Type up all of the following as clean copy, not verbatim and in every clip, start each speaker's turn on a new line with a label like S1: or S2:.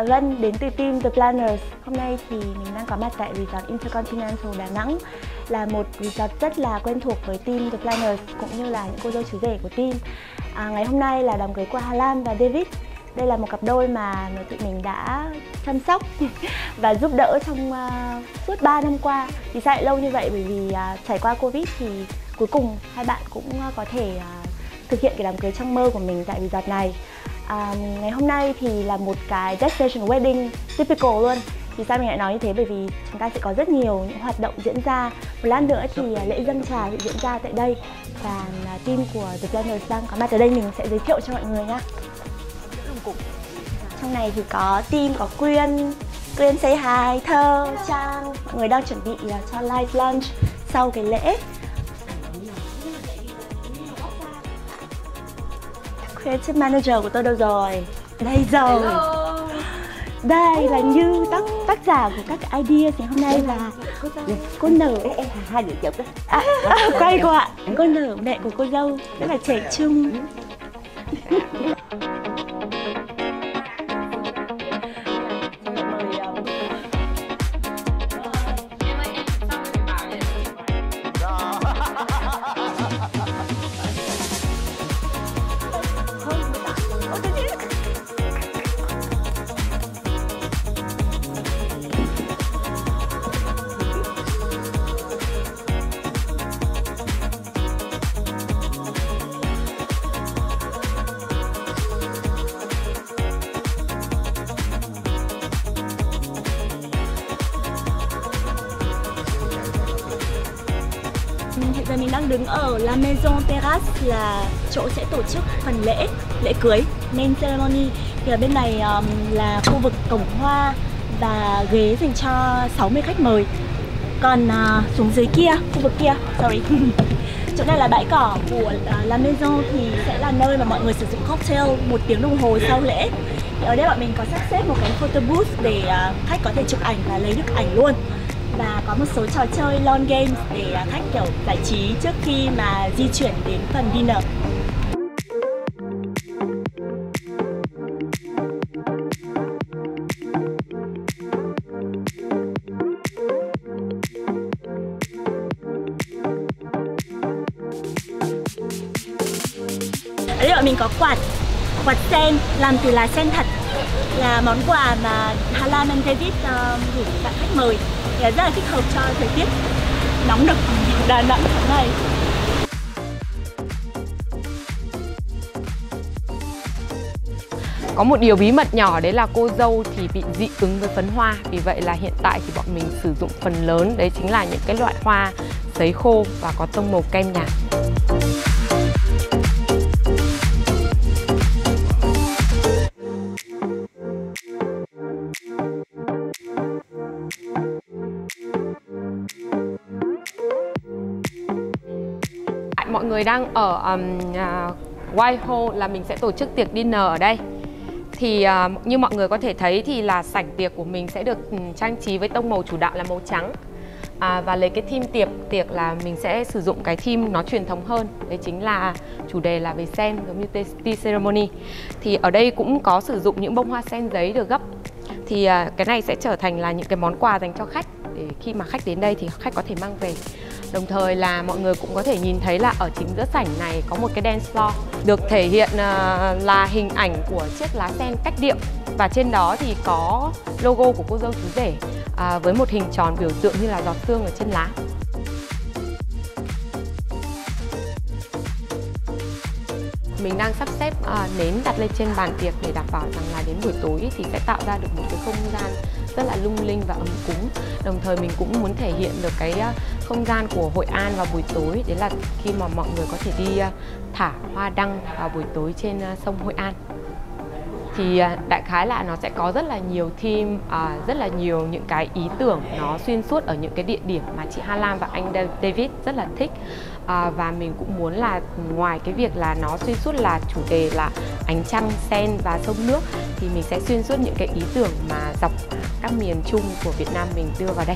S1: là Vân đến từ team The Planners. Hôm nay thì mình đang có mặt tại Resort Intercontinental Đà Nẵng, là một resort rất là quen thuộc với team The Planners cũng như là những cô dâu chú rể của team. Ngày hôm nay là đám cưới của Hà Lam và David. Đây là một cặp đôi mà tụi mình đã chăm sóc và giúp đỡ trong suốt 3 năm qua. Vì sao lại lâu như vậy? Bởi vì trải qua Covid thì cuối cùng hai bạn cũng có thể thực hiện cái đám cưới trong mơ của mình tại resort này. Ngày hôm nay thì là một cái destination wedding typical luôn. Vì sao mình lại nói như thế? Bởi vì chúng ta sẽ có rất nhiều những hoạt động diễn ra. Một lát nữa thì lễ dâng trà sẽ diễn ra tại đây. Và team của The Planners đang có mặt ở đây, mình sẽ giới thiệu cho mọi người nhé. Trong này thì có team, có Quyên say hi, Thơ, Trang. Mọi người đang chuẩn bị cho live lunch sau cái lễ. Creative Manager của tôi đâu rồi? Đây rồi. Đây là Như, tác giả của các idea ngày hôm nay, và cô Nở.
S2: Hai đứa chụp đó.
S1: Quay cô ạ. Cô Nở, mẹ của cô dâu, rất là trẻ trung. Hiện giờ mình đang đứng ở La Maison Terrace, là chỗ sẽ tổ chức phần lễ cưới, main ceremony. Thì ở bên này là khu vực cổng hoa và ghế dành cho 60 khách mời. Còn xuống dưới kia, khu vực kia, sorry. Chỗ này là bãi cỏ của La Maison, thì sẽ là nơi mà mọi người sử dụng cocktail 1 tiếng đồng hồ sau lễ. Thì ở đây bọn mình có sắp xếp một cái photo booth để khách có thể chụp ảnh và lấy được ảnh luôn. Và có một số trò chơi lawn games để khách kiểu giải trí trước khi mà di chuyển đến phần dinner. Ở đây bọn mình có quạt sen làm từ lá sen thật, là món quà mà Hà Lam và David gửi bạn khách mời. Thì rất là thích hợp cho thời tiết nóng nực Đà Nẵng tháng này.
S3: Có một điều bí mật nhỏ, đấy là cô dâu thì bị dị ứng với phấn hoa. Vì vậy là hiện tại thì bọn mình sử dụng phần lớn đấy chính là những cái loại hoa sấy khô và có tông màu kem nhạt. Mọi người đang ở Whitehall, là mình sẽ tổ chức tiệc dinner ở đây. Thì như mọi người có thể thấy thì là sảnh tiệc của mình sẽ được trang trí với tông màu chủ đạo là màu trắng. Và lấy cái theme tiệc là mình sẽ sử dụng cái theme nó truyền thống hơn. Đấy chính là chủ đề là về sen, giống như tea ceremony. Thì ở đây cũng có sử dụng những bông hoa sen giấy được gấp. Thì cái này sẽ trở thành là những cái món quà dành cho khách, để khi mà khách đến đây thì khách có thể mang về. Đồng thời là mọi người cũng có thể nhìn thấy là ở chính giữa sảnh này có một cái dance floor được thể hiện là hình ảnh của chiếc lá sen cách điệu, và trên đó thì có logo của cô dâu chú rể với một hình tròn biểu tượng như là giọt sương ở trên lá. Mình đang sắp xếp nến đặt lên trên bàn tiệc để đảm bảo rằng là đến buổi tối thì sẽ tạo ra được một cái không gian rất là lung linh và ấm cúng. Đồng thời mình cũng muốn thể hiện được cái không gian của Hội An vào buổi tối. Đấy là khi mà mọi người có thể đi thả hoa đăng vào buổi tối trên sông Hội An. Thì đại khái là nó sẽ có rất là nhiều theme, rất là nhiều những cái ý tưởng nó xuyên suốt ở những cái địa điểm mà chị Hà Lam và anh David rất là thích. Và mình cũng muốn là ngoài cái việc là nó xuyên suốt là chủ đề là ánh trăng, sen và sông nước, thì mình sẽ xuyên suốt những cái ý tưởng mà dọc các miền Trung của Việt Nam mình đưa vào đây.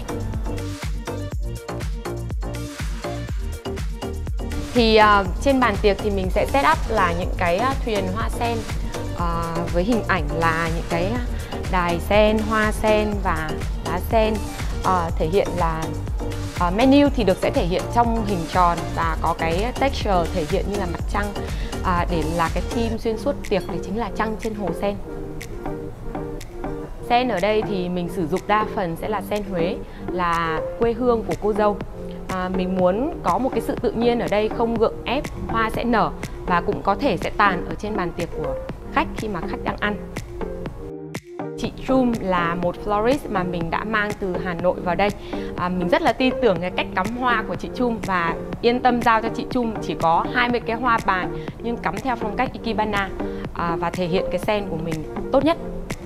S3: Thì trên bàn tiệc thì mình sẽ set up là những cái thuyền hoa sen với hình ảnh là những cái đài sen, hoa sen và lá sen. Thể hiện là menu thì sẽ thể hiện trong hình tròn và có cái texture thể hiện như là mặt trăng, để là cái theme xuyên suốt tiệc thì chính là trăng trên hồ sen. Sen ở đây thì mình sử dụng đa phần sẽ là sen Huế, là quê hương của cô dâu. Mình muốn có một cái sự tự nhiên ở đây, không gượng ép, hoa sẽ nở và cũng có thể sẽ tàn ở trên bàn tiệc của khách khi mà khách đang ăn. Chị Chum là một florist mà mình đã mang từ Hà Nội vào đây. Mình rất là tin tưởng cái cách cắm hoa của chị Chum và yên tâm giao cho chị Chum chỉ có 20 cái hoa bài nhưng cắm theo phong cách Ikebana và thể hiện cái sen của mình tốt nhất.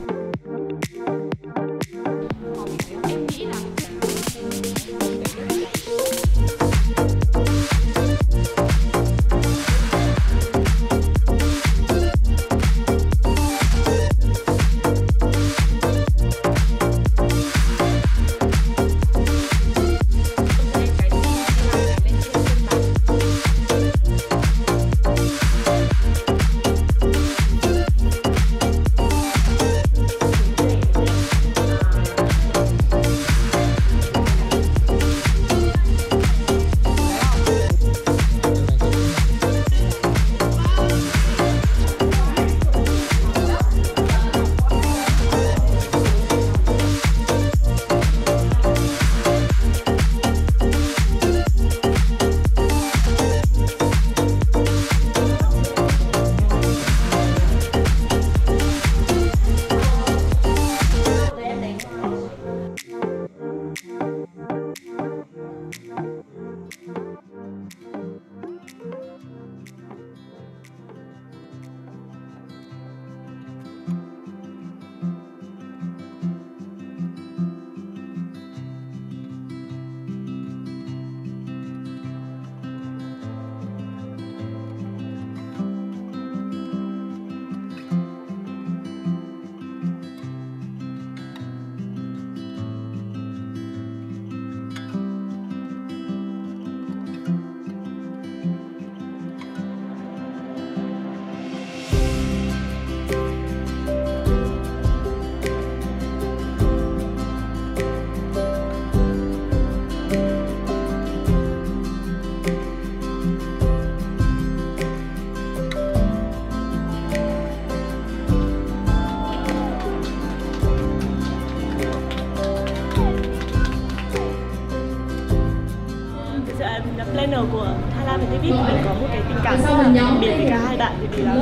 S1: Planner của Hà Lan và David thì mình có một cái tình cảm rất là đặc biệt với cả hai bạn, vì là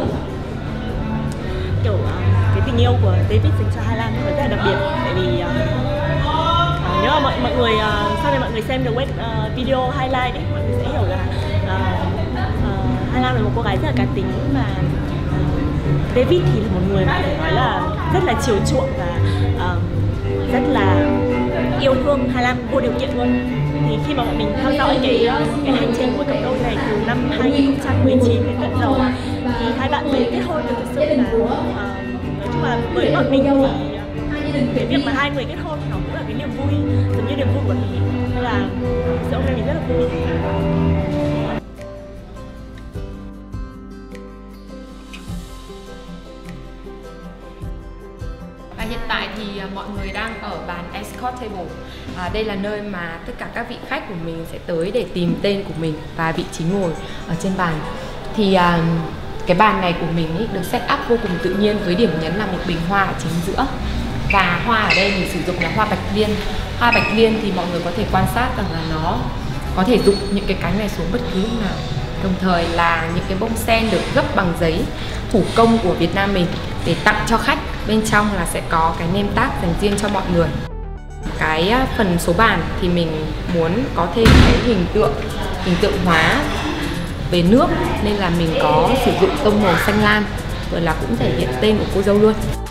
S1: kiểu cái tình yêu của David dành cho Hà Lan rất là đặc biệt. Tại vì nếu mà mọi người sau này mọi người xem được video highlight ấy, mọi người sẽ hiểu là Hà Lan là một cô gái rất là cá tính, và David thì là một người mà phải nói là rất là chiều chuộng và rất là yêu thương Hà Lan vô điều kiện luôn. Thì khi mà bọn mình theo dõi cái hành trình của cặp đôi này từ năm 2019 đến tận giờ thì hai bạn mới kết hôn được, thực sự là nói chung là với bọn mình thì cái việc mà hai người kết hôn nó cũng là cái niềm vui, giống như niềm vui của mình, nên là hôm nay mình rất là vui.
S3: Hiện tại thì mọi người đang ở bàn escort table. Đây là nơi mà tất cả các vị khách của mình sẽ tới để tìm tên của mình và vị trí ngồi ở trên bàn. Thì cái bàn này của mình ý, được set up vô cùng tự nhiên với điểm nhấn là một bình hoa ở chính giữa. Và hoa ở đây mình sử dụng là hoa bạch liên. Hoa bạch liên thì mọi người có thể quan sát rằng là nó có thể rụng những cái cánh này xuống bất cứ lúc nào. Đồng thời là những cái bông sen được gấp bằng giấy thủ công của Việt Nam mình để tặng cho khách. Bên trong là sẽ có cái name tag dành riêng cho mọi người. Cái phần số bàn thì mình muốn có thêm cái hình tượng hóa về nước, nên là mình có sử dụng tông màu xanh lam, rồi là cũng thể hiện tên của cô dâu luôn.